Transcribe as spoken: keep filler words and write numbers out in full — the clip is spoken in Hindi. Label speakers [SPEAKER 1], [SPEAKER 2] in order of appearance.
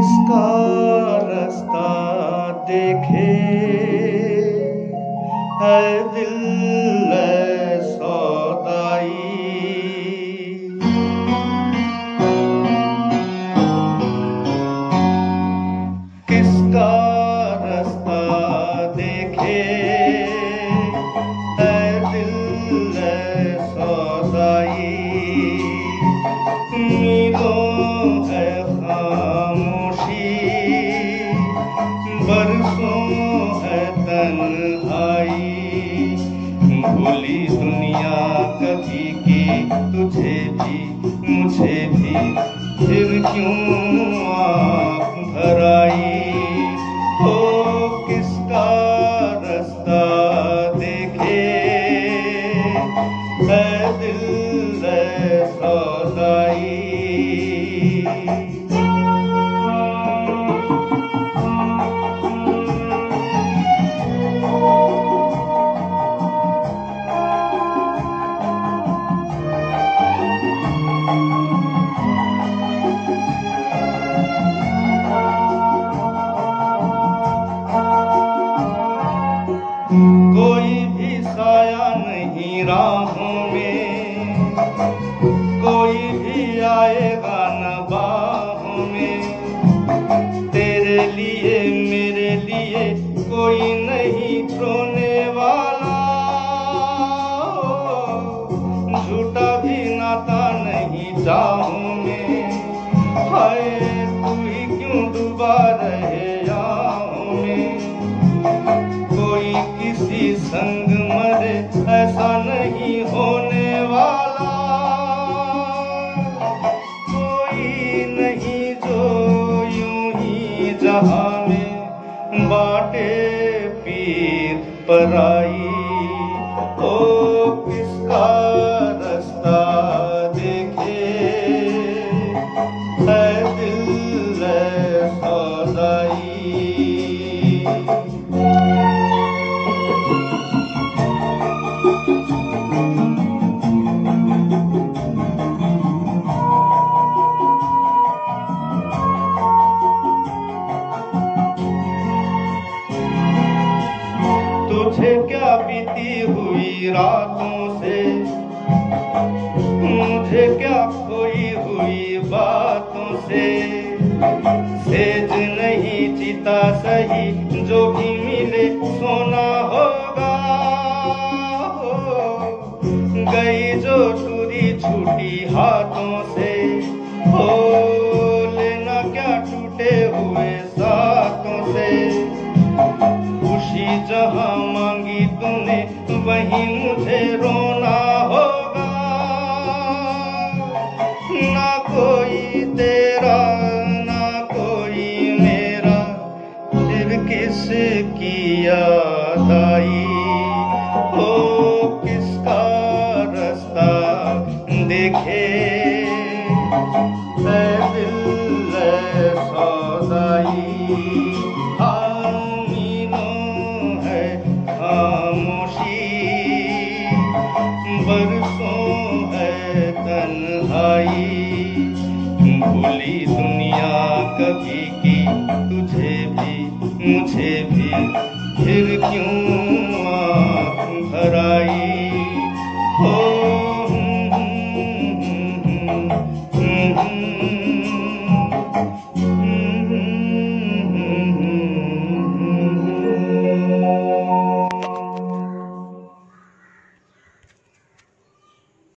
[SPEAKER 1] किसका रास्ता देखे है दिल सौदाई। किसका रास्ता देखे है दिल सौदाई। मीलों है खामोशी, बरसों है तन्हाई। भूली दुनिया कभी की तुझे भी मुझे भी, फिर क्यों आँख भर आई। हो किसका रास्ता देखे है दिल सौदाई। कोई भी साया नहीं राहों में, कोई भी आएगा न बाहों में। तेरे लिए मेरे लिए कोई नहीं रोने वाला। झूठा भी नाता नहीं चाहों में। हाय तू ही क्यों डूबा रहे याहों में। कोई किसी संग मरे ऐसा नहीं होने वाला। कोई नहीं जो यूं ही जहां में बाटे पीर पराई। ओ किसका रास्ता देखे है दिल सौदाई। तुझे क्या बीती हुई रातों से, मुझे क्या खोई हुई बातों से। सेज नहीं जीता सही जो भी मिले सोना होगा। हो गई जो टूरी छूटी हाथों से। हो लेना क्या टूटे हुए साथों से। खुशी जहाँ मांगी तूने वहीं मुझे रोना होगा। ना कोई तेरा ना कोई मेरा, फिर किसकी याद आई। हो किसका रास्ता देखे है दिल सौदाई। बरसों है तन्हाई। भूली दुनिया कभी की तुझे भी मुझे भी, फिर क्यों आँख भर आई। हो